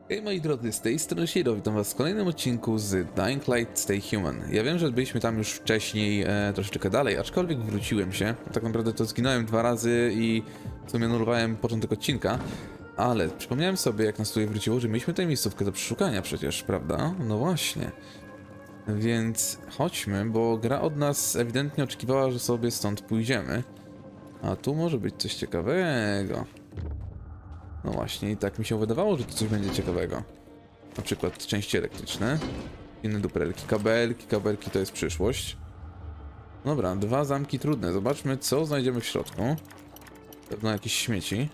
Hej moi drodzy, z tej strony Shiro, witam was w kolejnym odcinku z Dying Light Stay Human. Ja wiem, że byliśmy tam już wcześniej troszeczkę dalej, aczkolwiek wróciłem się. Tak naprawdę to zginąłem 2 razy i w sumie nurwałem początek odcinka. Ale przypomniałem sobie, jak nas tutaj wróciło, że mieliśmy tę miejscówkę do przeszukania przecież, prawda? No właśnie. Więc chodźmy, bo gra od nas ewidentnie oczekiwała, że sobie stąd pójdziemy. A tu może być coś ciekawego. No właśnie, i tak mi się wydawało, że tu coś będzie ciekawego. Na przykład części elektryczne, inne duperelki, kabelki to jest przyszłość. Dobra, 2 zamki trudne. Zobaczmy, co znajdziemy w środku. Pewno jakieś śmieci.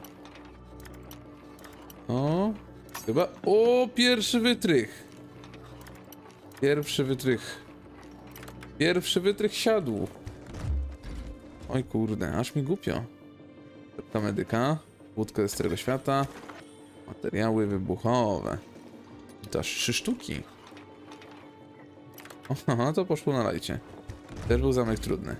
O, chyba... O, pierwszy wytrych! Pierwszy wytrych siadł. Oj kurde, aż mi głupio. Kropka medyka. Łódka ze Starego Świata. Materiały wybuchowe. I to aż 3 sztuki. O, to poszło na lajcie. Też był zamek trudny.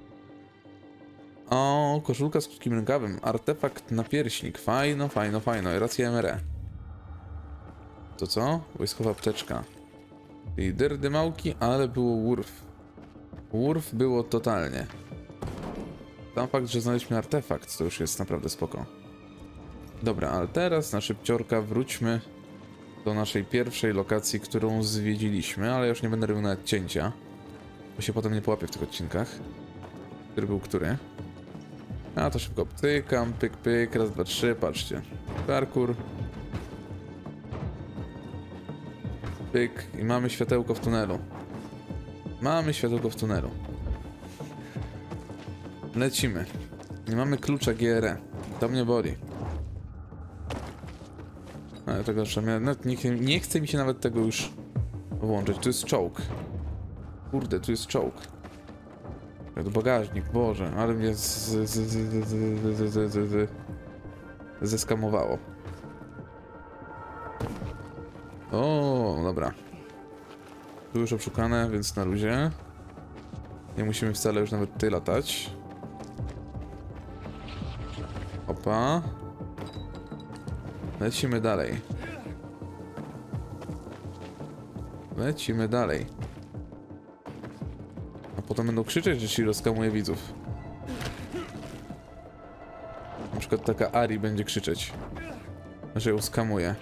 O, koszulka z krótkim rękawem. Artefakt na pierśnik. Fajno. I racja MRE. To co? Wojskowa apteczka. I derdymałki, ale było wurf. Wurf było totalnie. Sam fakt, że znaleźliśmy artefakt, to już jest naprawdę spoko. Dobra, ale teraz na szybciorka wróćmy do naszej pierwszej lokacji, którą zwiedziliśmy, ale już nie będę robił nawet cięcia, bo się potem nie połapię w tych odcinkach. Który był który? A to szybko ptykam, pyk, raz, dwa, trzy, patrzcie. Parkour. Pyk i mamy światełko w tunelu. Lecimy. Nie mamy klucza GRE. To mnie boli. Ale tego jeszcze nie chce mi się nawet tego już włączyć. Tu jest czołg. Kurde, tu jest czołg. To bagażnik, Boże, ale mnie zeskamowało. O, dobra. Tu już obszukane, więc na luzie. Nie musimy wcale już nawet tutaj latać. Opa. Lecimy dalej. A potem będą krzyczeć, że Shiro skamuje widzów. Na przykład taka Ari będzie krzyczeć, że ją skamuje.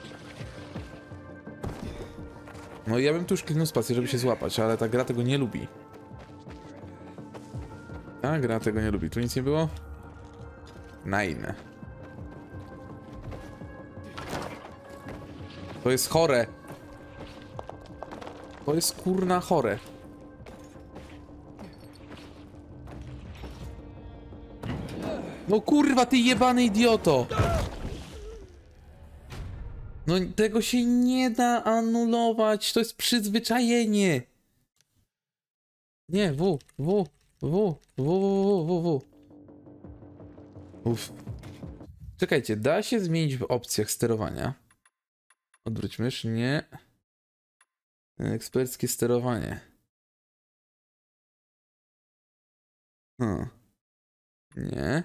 No i ja bym tu już kliknął spację, żeby się złapać, ale ta gra tego nie lubi. Tu nic nie było? Nine. To jest chore. To jest kurna chore. No kurwa, ty jebany idioto! No tego się nie da anulować, to jest przyzwyczajenie. Nie, W. Uff. Czekajcie, da się zmienić w opcjach sterowania. Odwróć mysz, nie. Eksperckie sterowanie. Nie.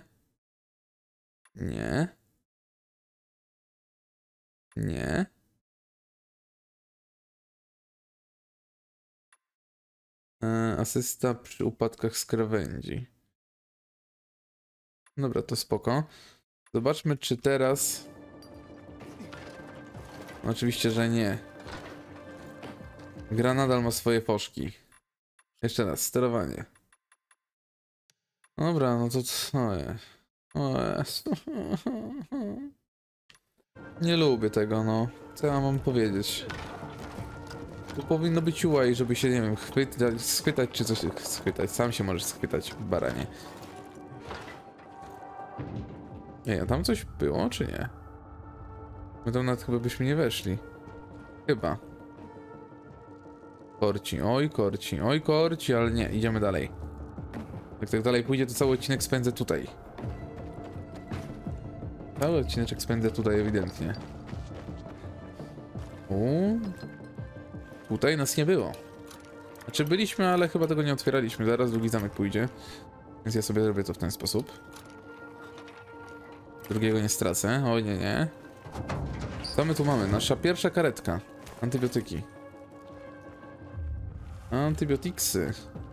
Asysta przy upadkach z krawędzi. Dobra, to spoko. Zobaczmy, czy teraz... Oczywiście, że nie. Gra nadal ma swoje foszki. Jeszcze raz, sterowanie. Dobra, no to co jest? O jest. Nie lubię tego, no. Co ja mam powiedzieć? Tu powinno być UI, żeby się, nie wiem, schwytać czy coś... Schwytać, sam się możesz schwytać, baranie. Nie, a tam coś było, czy nie? My tam nawet chyba byśmy nie weszli. Chyba. Korci, ale nie, idziemy dalej. Jak tak dalej pójdzie, to cały odcinek spędzę tutaj. Cały odcineczek spędzę tutaj ewidentnie. Tutaj nas nie było. Znaczy byliśmy, ale chyba tego nie otwieraliśmy. Zaraz drugi zamek pójdzie. Więc ja sobie zrobię to w ten sposób. Drugiego nie stracę. Oj, nie. Co my tu mamy? Nasza pierwsza karetka. Antybiotyki. Antybiotiksy.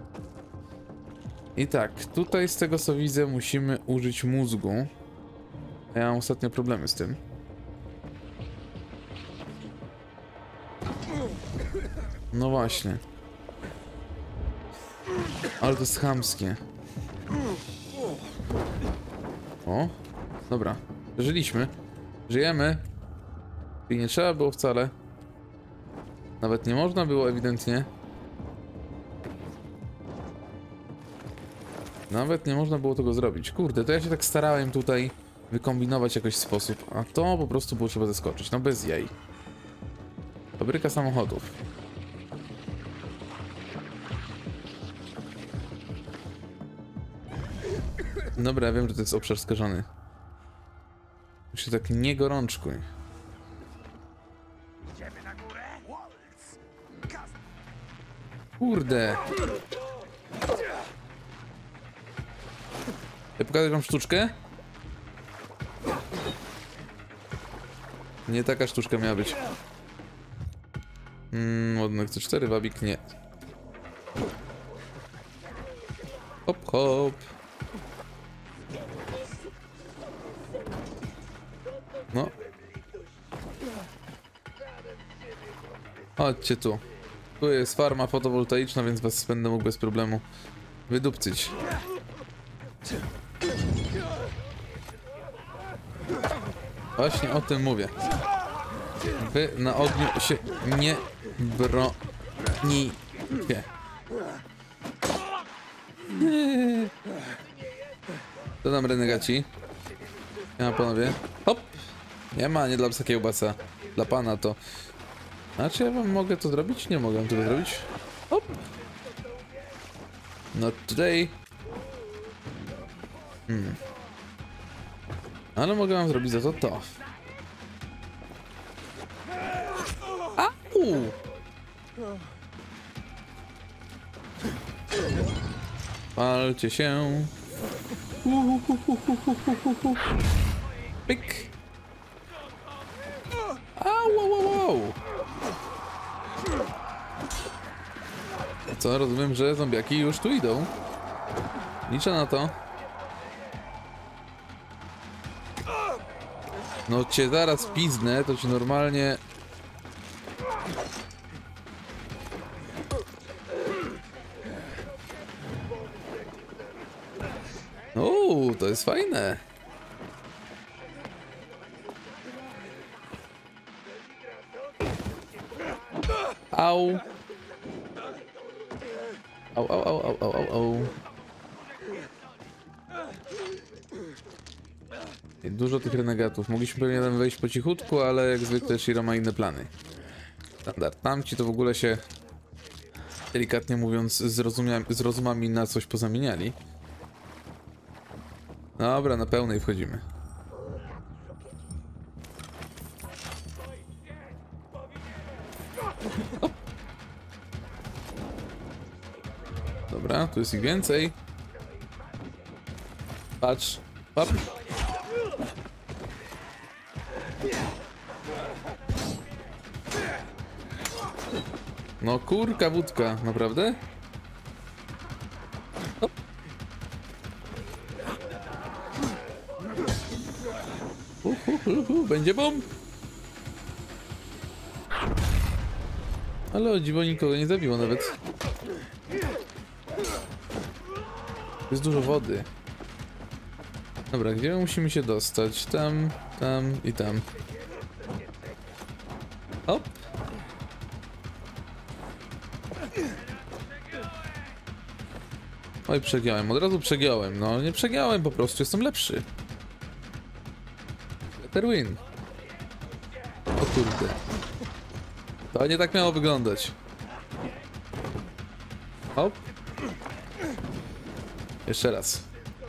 I tak, tutaj z tego co widzę musimy użyć mózgu. Ja mam ostatnio problemy z tym. No właśnie. Ale to jest chamskie. O, dobra. Żyliśmy. Żyjemy. I nie trzeba było wcale. Nawet nie można było ewidentnie. Nawet nie można było tego zrobić. Kurde, to ja się tak starałem tutaj wykombinować jakoś sposób, a to po prostu było trzeba zeskoczyć. No bez jaj. Fabryka samochodów. Dobra, ja wiem, że to jest obszar skażony. Już się tak nie gorączkuj. Kurde. Ja pokażę wam sztuczkę? Nie taka sztuczka miała być. Ładunek C4, wabik nie. Hop, hop. No. Chodźcie tu. Tu jest farma fotowoltaiczna, więc was będę mógł bez problemu wydupcyć. Właśnie o tym mówię. Wy na ogniu się nie bronicie. Co tam, renegaci? Nie ma, panowie. Hop! Nie ma, nie dla psa kiełbasa. Dla pana to. A czy ja wam mogę to zrobić? Nie mogę tego zrobić. Hop! Not today. Ale mogę wam zrobić za to to. Au! Palcie się. Pyk. Au, au, au. Co, rozumiem, że zombiaki już tu idą. Liczę na to. No cię zaraz piznę, to ci normalnie... To jest fajne. Au. Au, au, au, au, au, au. Dużo tych renegatów. Mogliśmy pewnie tam wejść po cichutku, ale jak zwykle Shiro ma inne plany. Standard. Tamci to w ogóle się, delikatnie mówiąc, z rozumami na coś pozamieniali. Dobra, na pełnej wchodzimy. Hop. Dobra, tu jest ich więcej. Patrz. Hop. No kurka wódka, naprawdę? Hop. Będzie bomb. Ale o dziwo nikogo nie zabiło nawet. Jest dużo wody. Dobra, gdzie my musimy się dostać? Tam, tam i tam. Hop. Oj, przegiąłem, od razu przegiąłem. No, nie przegiąłem po prostu, jestem lepszy. Better win. O kurde. To nie tak miało wyglądać. Hop. Jeszcze raz.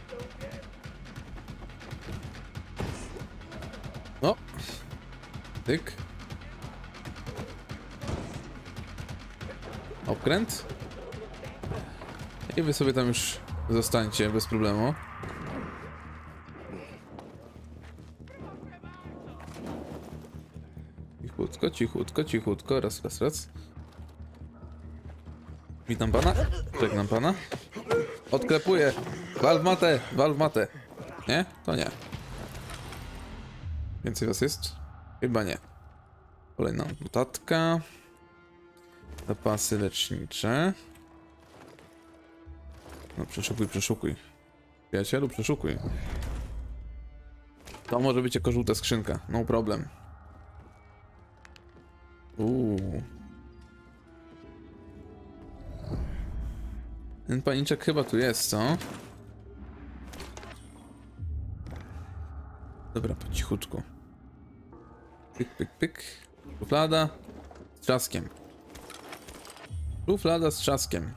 No. Tyk. Okręt. I wy sobie tam już zostańcie bez problemu. Cichutko, cichutko, cichutko. Raz, raz, raz. Witam pana. Żegnam pana. Odklepuję. Wal w matę, wal w matę. Nie? To nie. Więcej was jest? Chyba nie. Kolejna notatka. Zapasy lecznicze. No przeszukuj, przeszukuj. Przyjacielu, przeszukuj. To może być jako żółta skrzynka. No problem. Ten paniczek chyba tu jest, co? Dobra, po cichutku. Pyk, pyk, pyk. Szuflada z trzaskiem. Szuflada z trzaskiem.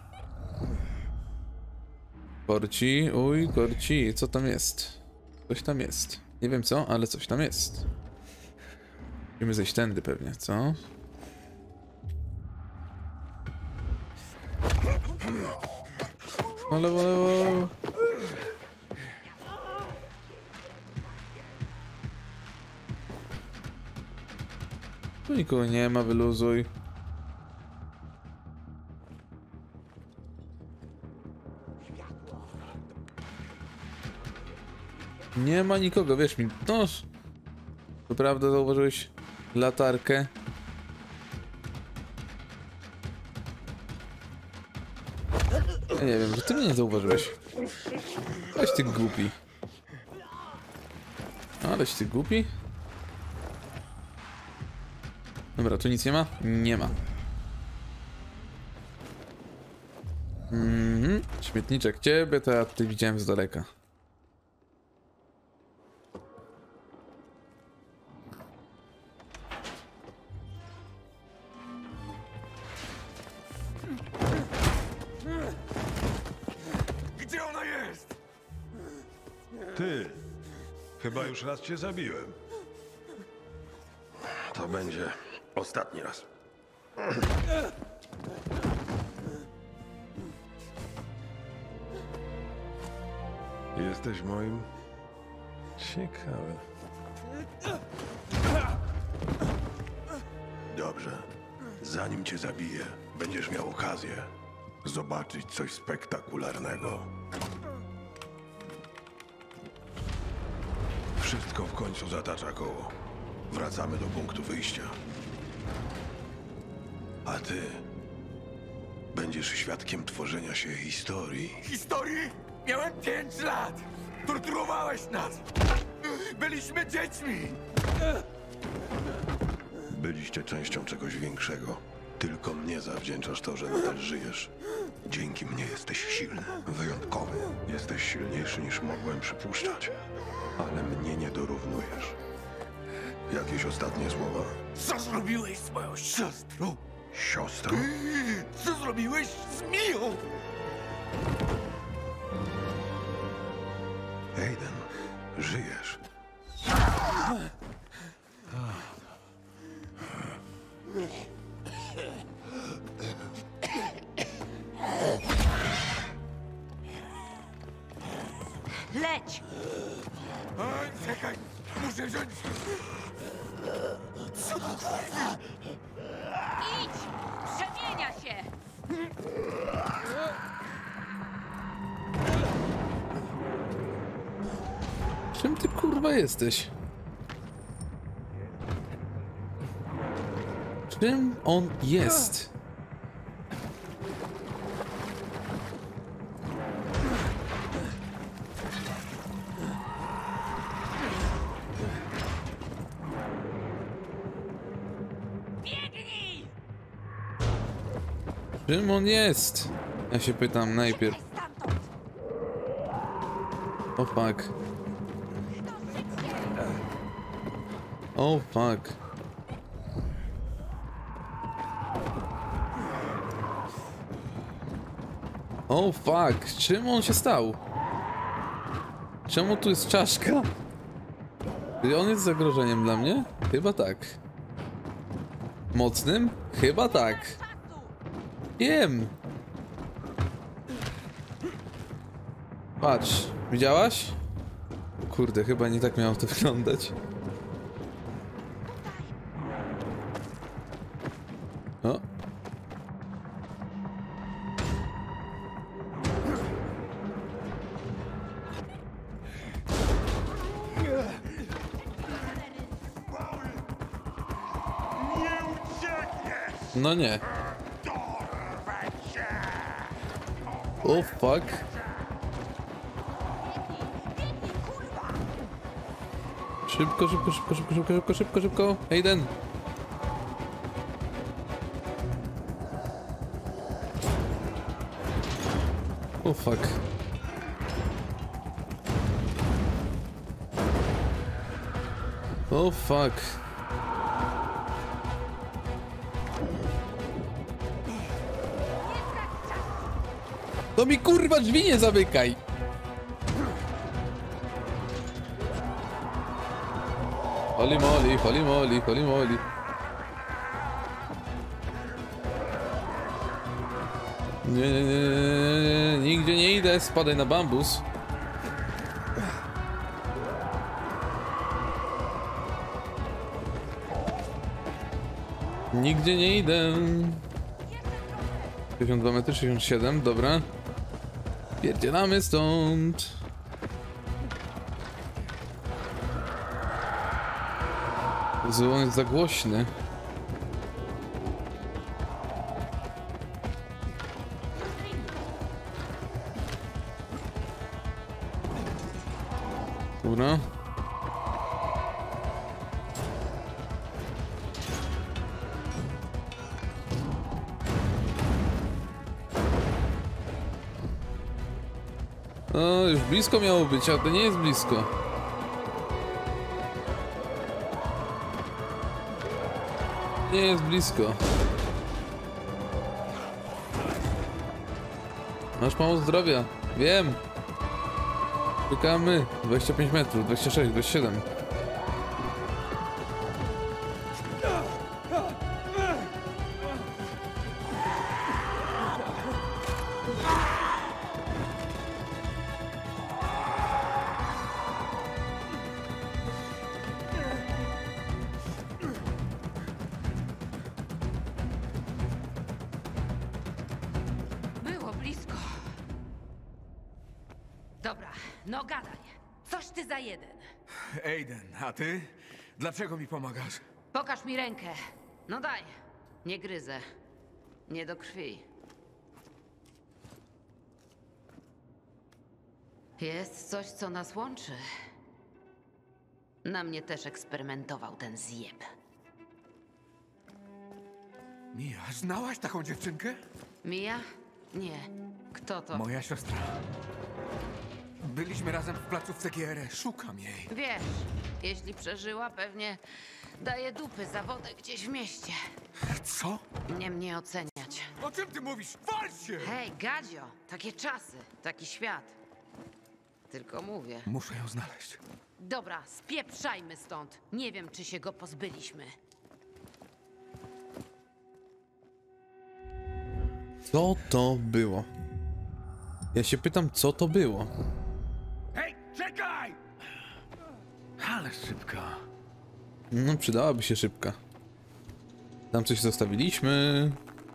Korci, uj, korci, co tam jest? Coś tam jest. Nie wiem co, ale coś tam jest. Musimy zejść tędy pewnie, co? Ale, ale. Tu nikogo nie ma, wyluzuj. Nie ma nikogo, wierz mi. No, to prawda, zauważyłeś latarkę. Ja nie wiem, że ty mnie nie zauważyłeś. Aleś ty głupi. Aleś ty głupi. Dobra, tu nic nie ma? Nie ma. Śmietniczek ciebie, to ja tutaj widziałem z daleka. Gdzie ona jest? Ty! Chyba już raz cię zabiłem. To będzie ostatni raz. Jesteś moim... Ciekawe. Dobrze. Zanim cię zabiję, będziesz miał okazję zobaczyć coś spektakularnego. Wszystko w końcu zatacza koło. Wracamy do punktu wyjścia. A ty będziesz świadkiem tworzenia się historii. Historii? Miałem 5 lat! Torturowałeś nas! Byliśmy dziećmi! Byliście częścią czegoś większego. Tylko mnie zawdzięczasz to, że nadal żyjesz. Dzięki mnie jesteś silny, wyjątkowy. Jesteś silniejszy niż mogłem przypuszczać. Ale mnie nie dorównujesz. Jakieś ostatnie słowa? Co zrobiłeś z moją siostrą? Siostro? Co zrobiłeś z Miją? Aiden, żyjesz. Leć! A, czekaj! Muszę wziąć... Idź! Przemienia się! Czym ty kurwa jesteś? Czym on jest? Biegnij! Czym on jest? Ja się pytam najpierw. Stamtąd! O fuck. O fuck. O fuck. Czym on się stał? Czemu tu jest czaszka? Czy on jest zagrożeniem dla mnie? Chyba tak. Mocnym? Chyba tak. Czasu! Wiem. Patrz, widziałaś? Kurde, chyba nie tak miało to wyglądać. O. No nie. O fuck. Szybko, szybko, szybko, szybko, szybko, szybko, szybko, szybko. Aiden. O fuck. O fuck. To mi kurwa drzwi nie zamykaj! Holy moly, holy moly, holy moly. Nie, nie, nie, nie, nigdzie nie idę, spadaj na bambus. Nigdzie nie idę. 52 metry, 67, dobra. Pierdzielamy stąd. Jezu, on jest za głośny. Dobra. O, już blisko miało być, a to nie jest blisko. Nie jest blisko. Masz mało zdrowia. Wiem. Czekamy. 25 metrów, 26, 27. Było blisko. Dobra, no gadaj. Coś ty za jeden. Aiden, a ty? Dlaczego mi pomagasz? Pokaż mi rękę. No daj. Nie gryzę. Nie do krwi. Jest coś, co nas łączy. Na mnie też eksperymentował ten zjeb. Mia, znałaś taką dziewczynkę? Mija? Nie. Kto to? Moja siostra. Byliśmy razem w placówce GR. Szukam jej. Wiesz, jeśli przeżyła, pewnie daje dupy za wodę gdzieś w mieście. Co? Nie mnie oceniać. O czym ty mówisz? Wal się! Hej, Gadzio, takie czasy, taki świat. Tylko mówię. Muszę ją znaleźć. Dobra, spieprzajmy stąd. Nie wiem, czy się go pozbyliśmy. Co to było? Ja się pytam, co to było? Hej, czekaj! Ale szybko. No, przydałaby się szybka. Tam coś zostawiliśmy.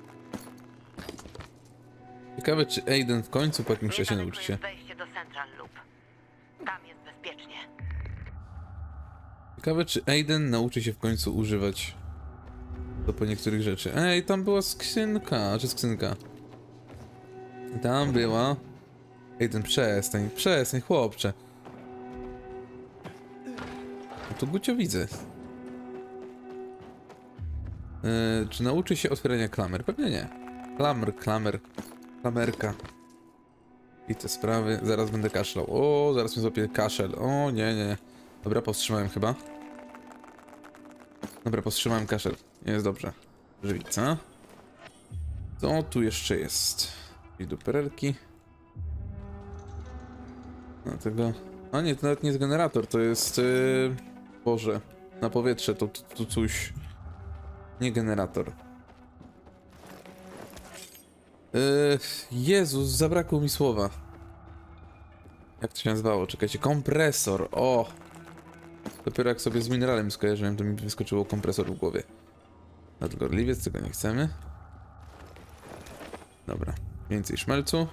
Ciekawe, czy Aiden w końcu po jakimś czasie nauczy się. Wejście do Central Loop. Tam jest bezpiecznie. Ciekawe, czy Aiden nauczy się w końcu używać po niektórych rzeczy. Ej, tam była skrzynka, czy skrzynka? Tam była. Aiden, przestań, przestań, chłopcze. No tu Gucio widzę. Czy nauczy się otwierania klamer? Pewnie nie. Klamerka. I te sprawy. Zaraz będę kaszlał. O, zaraz mi złapie kaszel. O, nie, nie. Dobra, powstrzymałem chyba. Dobra, powstrzymałem kaszel. Jest dobrze. Żywica. Co tu jeszcze jest? I duperelki. Dlatego... A nie, to nawet nie jest generator, to jest... Boże. Na powietrze to coś... Nie generator. Jezus, zabrakło mi słowa. Jak to się nazywało? Czekajcie, kompresor. O! Dopiero jak sobie z mineralem skojarzyłem, to mi wyskoczyło kompresor w głowie. Nadgorliwiec, tego nie chcemy. Dobra, więcej szmelcu.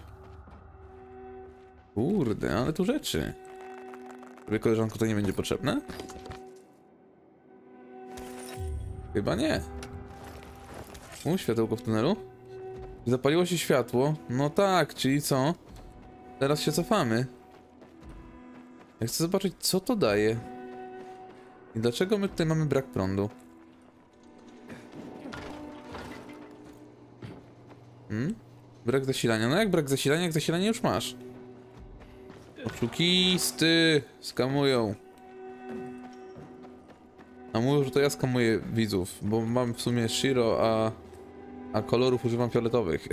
Kurde, ale tu rzeczy. Tobie, koleżanko, to nie będzie potrzebne? Chyba nie. Światełko w tunelu? Zapaliło się światło. No tak, czyli co? Teraz się cofamy. Ja chcę zobaczyć, co to daje. I dlaczego my tutaj mamy brak prądu? Brak zasilania. No jak brak zasilania, jak zasilanie już masz? Oszukisty! Skamują. A mówią, że to ja skamuję widzów, bo mam w sumie Shiro, a kolorów używam fioletowych.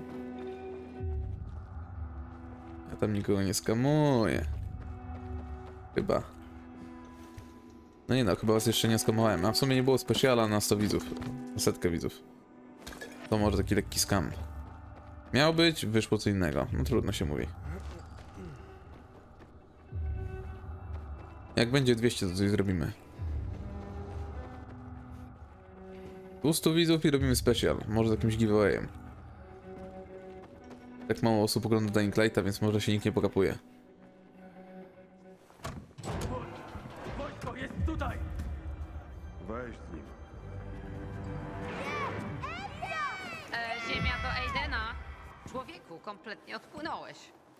Ja tam nikogo nie skamuję. Chyba. No nie no, chyba was jeszcze nie skamowałem. A w sumie nie było specjala na 100 widzów. Na 100 widzów. To może taki lekki skam. Miał być, wyszło co innego. No trudno się mówi. Jak będzie 200, to coś zrobimy. 200 widzów i robimy special. Może z jakimś giveawayem. Tak mało osób ogląda Dying Lighta, więc może się nikt nie pokapuje. Wojsko jest tutaj! Weź z nim. Ziemia do Aidena. Człowieku, kompletnie odpłynąłeś.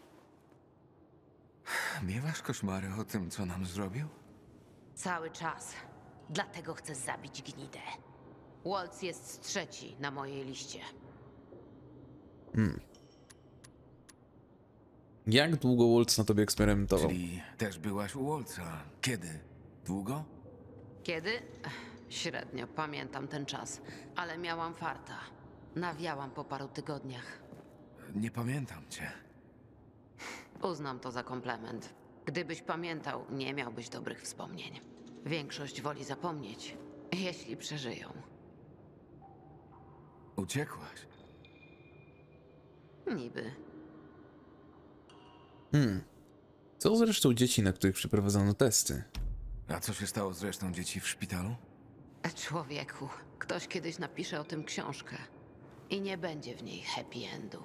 Miewasz koszmary o tym, co nam zrobił? Cały czas. Dlatego chcę zabić gnidę. Waltz jest trzeci na mojej liście. Jak długo Waltz na tobie eksperymentował? Czyli też byłaś u Waltza. Kiedy? Długo? Kiedy? Średnio pamiętam ten czas, ale miałam farta. Nawiałam po paru tygodniach. Nie pamiętam cię. Uznam to za komplement. Gdybyś pamiętał, nie miałbyś dobrych wspomnień. Większość woli zapomnieć, jeśli przeżyją. Uciekłaś. Niby. Co z resztą dzieci, na których przeprowadzono testy? A co się stało z resztą dzieci w szpitalu? Człowieku, ktoś kiedyś napisze o tym książkę. I nie będzie w niej happy endu.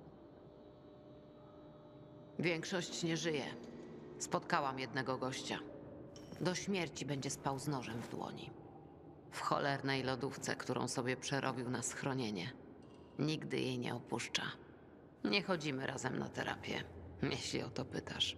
Większość nie żyje. Spotkałam jednego gościa. Do śmierci będzie spał z nożem w dłoni. W cholernej lodówce, którą sobie przerobił na schronienie. Nigdy jej nie opuszcza. Nie chodzimy razem na terapię, jeśli o to pytasz.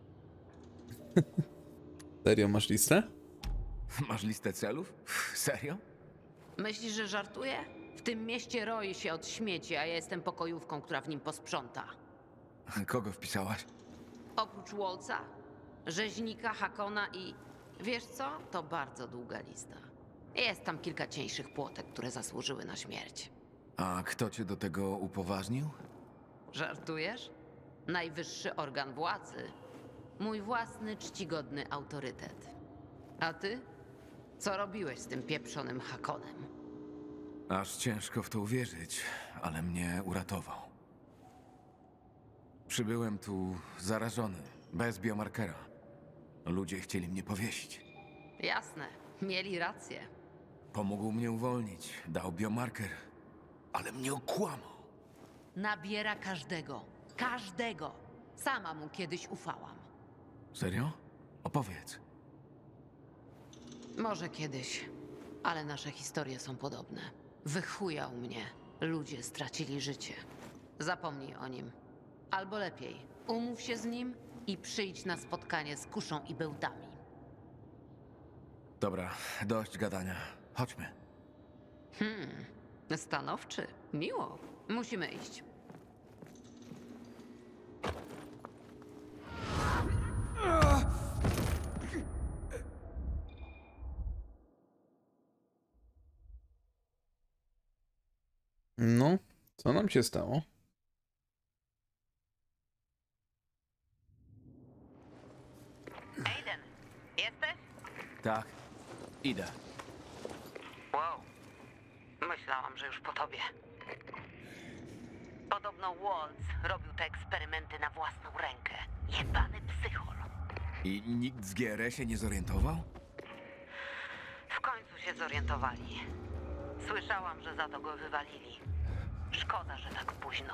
Serio, masz listę? Masz listę celów? Serio? Myślisz, że żartuję? W tym mieście roi się od śmieci, a ja jestem pokojówką, która w nim posprząta. Kogo wpisałaś? Oprócz Waltza, rzeźnika, Hakona i... Wiesz co? To bardzo długa lista. Jest tam kilka cieńszych płotek, które zasłużyły na śmierć. A kto cię do tego upoważnił? Żartujesz? Najwyższy organ władzy. Mój własny, czcigodny autorytet. A ty? Co robiłeś z tym pieprzonym Hakonem? Aż ciężko w to uwierzyć, ale mnie uratował. Przybyłem tu zarażony, bez biomarkera. Ludzie chcieli mnie powiesić. Jasne, mieli rację. Pomógł mnie uwolnić, dał biomarker, ale mnie okłamał. Nabiera każdego. Każdego. Sama mu kiedyś ufałam. Serio? Opowiedz. Może kiedyś, ale nasze historie są podobne. Wychujał mnie. Ludzie stracili życie. Zapomnij o nim. Albo lepiej, umów się z nim i przyjdź na spotkanie z kuszą i bełtami. Dobra, dość gadania. Chodźmy. Stanowczy. Miło. Musimy iść. No, co nam się stało? Aiden, jesteś? Tak, idę. Wow. Myślałam, że już po tobie. Podobno Waltz robił te eksperymenty na własną rękę. Jebany psychol. I nikt z GR się nie zorientował? W końcu się zorientowali. Słyszałam, że za to go wywalili. Szkoda, że tak późno.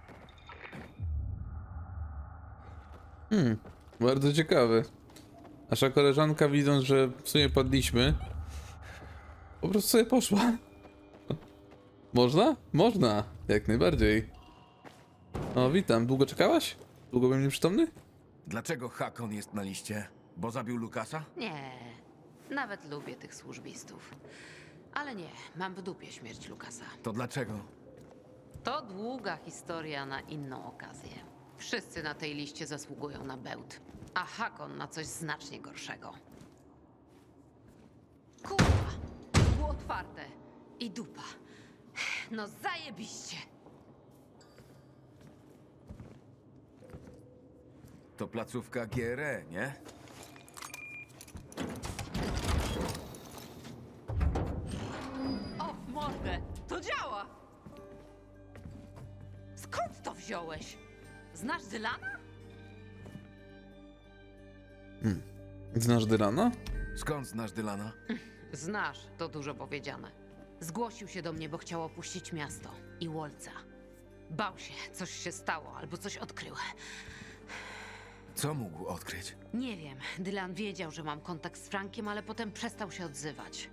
Bardzo ciekawe. Nasza koleżanka, widząc, że w sumie padliśmy, po prostu sobie poszła. Można? Można, jak najbardziej. O, witam. Długo czekałaś? Długo byłem nieprzytomny? Dlaczego Hakon jest na liście? Bo zabił Lukasa? Nie, nawet lubię tych służbistów. Ale nie, mam w dupie śmierć Lukasa. To dlaczego? To długa historia na inną okazję. Wszyscy na tej liście zasługują na bełt, a Hakon na coś znacznie gorszego. Kurwa! Było otwarte. I dupa. No zajebiście! To placówka GRE, nie? O, w mordę! To działa! Skąd to wziąłeś? Znasz Dylana? Znasz Dylana? Skąd znasz Dylana? Znasz, to dużo powiedziane. Zgłosił się do mnie, bo chciał opuścić miasto i Wolca. Bał się, coś się stało albo coś odkrył. Co mógł odkryć? Nie wiem, Dylan wiedział, że mam kontakt z Frankiem, ale potem przestał się odzywać.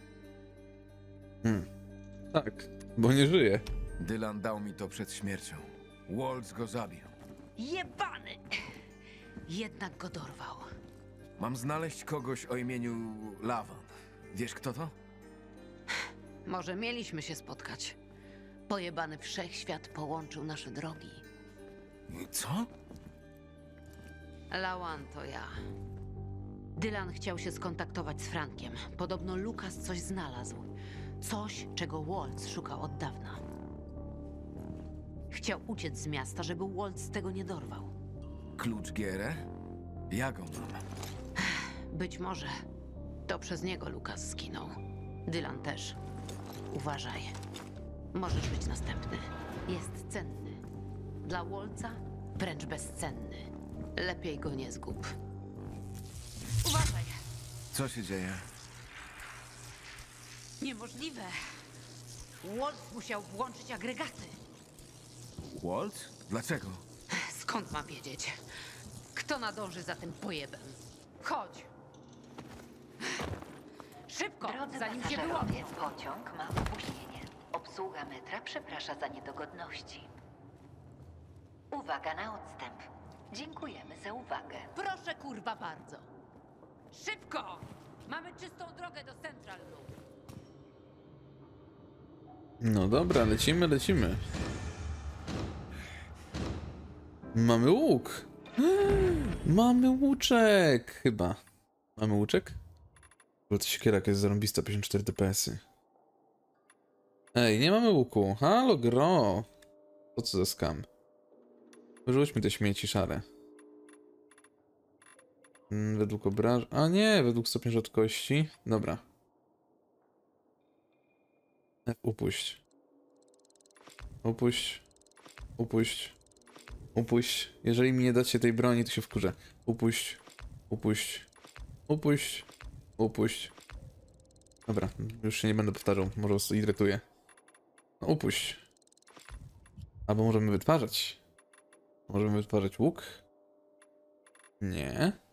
Tak, bo nie żyje. Dylan dał mi to przed śmiercią. Waltz go zabił. Jebany! Jednak go dorwał. Mam znaleźć kogoś o imieniu Lawan. Wiesz kto to? Może mieliśmy się spotkać. Pojebany wszechświat połączył nasze drogi. Co? Lawan to ja. Dylan chciał się skontaktować z Frankiem. Podobno Lukas coś znalazł. Coś, czego Waltz szukał od dawna. Chciał uciec z miasta, żeby Waltz tego nie dorwał. Klucz GRE? Ja go mam. Być może to przez niego Lukas zginął. Dylan też. Uważaj. Możesz być następny. Jest cenny. Dla Waltza wręcz bezcenny. Lepiej go nie zgub. Uważaj! Co się dzieje? Niemożliwe! Waltz musiał włączyć agregaty. Waltz? Dlaczego? Skąd mam wiedzieć? Kto nadąży za tym pojebem? Chodź! Szybko, Drodzy zanim się pasażerowie, wyłonią. pociąg ma opóźnienie. Obsługa metra przeprasza za niedogodności. Uwaga na odstęp. Dziękujemy za uwagę. Proszę kurwa bardzo. Szybko! Mamy czystą drogę do Central Loop. No dobra, lecimy, lecimy. Mamy łuk. Mamy łuczek. Chyba. Mamy łuczek? Bo to siekierak jest zarąbista, 54 DPS-y. Ej, nie mamy łuku. Halo, gro. To co za skam. Wyrzućmy te śmieci szare. Według obraż... A nie, według stopnia rzadkości. Dobra. Upuść. Upuść. Upuść. Upuść. Jeżeli mi nie dacie tej broni, to się wkurzę. Upuść. Upuść. Upuść. Upuść. Dobra, już się nie będę powtarzał. Może was irytuję. No upuść. Albo możemy wytwarzać. Możemy wytwarzać łuk? Nie.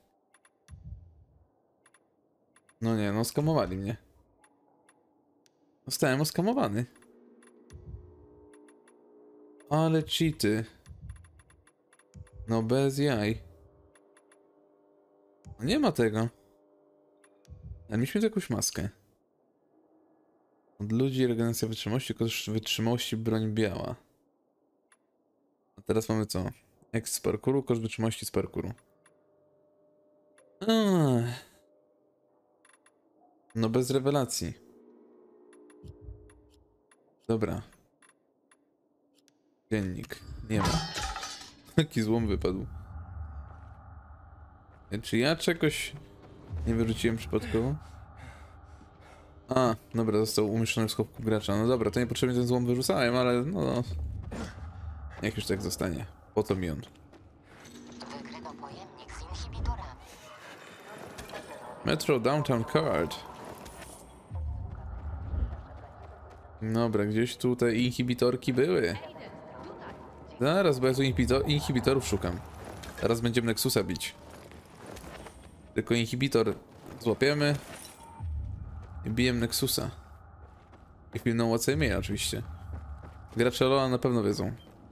No nie, no skamowali mnie. Zostałem oskamowany. Ale cheaty. No bez jaj. No nie ma tego. Ale mieliśmy tu jakąś maskę. Od ludzi regeneracja wytrzymałości, koszt wytrzymałości broń biała. A teraz mamy co? Ex z parkouru, koszt wytrzymałości z parkouru. No bez rewelacji. Dobra. Dziennik. Nie ma. Jaki złom wypadł. Czy ja czegoś nie wyrzuciłem przypadkowo? A, dobra, został umieszczony w schowku gracza. No dobra, to niepotrzebnie ten złom wyrzucałem, ale no... Niech już tak zostanie. Po to mi on. Wykryto pojemnik z inhibitorami. Metro Downtown Card. Dobra, gdzieś tu te inhibitorki były. Zaraz, bo ja tu inhibitorów szukam. Teraz będziemy Nexusa bić. Tylko inhibitor złapiemy i bijemy Nexusa. I pilną łacejmie oczywiście. Gracze Lola na pewno wiedzą.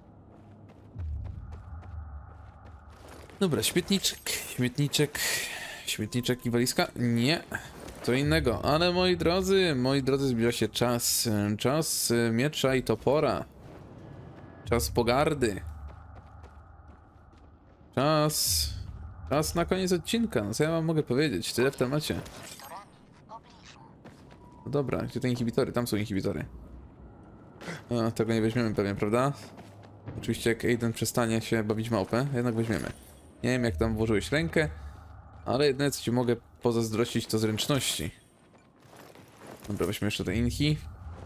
Dobra, śmietniczek i walizka? Nie, co innego. Ale moi drodzy, zbliża się czas miecza i topora. Czas pogardy. Czas na koniec odcinka. No co ja wam mogę powiedzieć? Tyle w temacie. No dobra, gdzie te inhibitory? Tam są inhibitory. O, tego nie weźmiemy pewnie, prawda? Oczywiście jak Aiden przestanie się bawić małpę, jednak weźmiemy. Nie wiem jak tam włożyłeś rękę, ale jedyne co ci mogę pozazdrościć to zręczności. Dobra, weźmy jeszcze te inhi.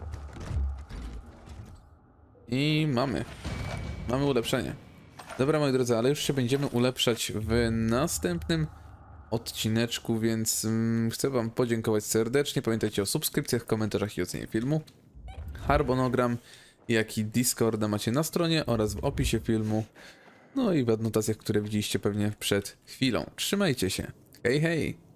I mamy ulepszenie. Dobra moi drodzy, ale już się będziemy ulepszać w następnym odcineczku, więc chcę wam podziękować serdecznie. Pamiętajcie o subskrypcjach, komentarzach i ocenie filmu. Harmonogram, jak i Discorda macie na stronie oraz w opisie filmu. No i w adnotacjach, które widzieliście pewnie przed chwilą. Trzymajcie się. Hej, hej!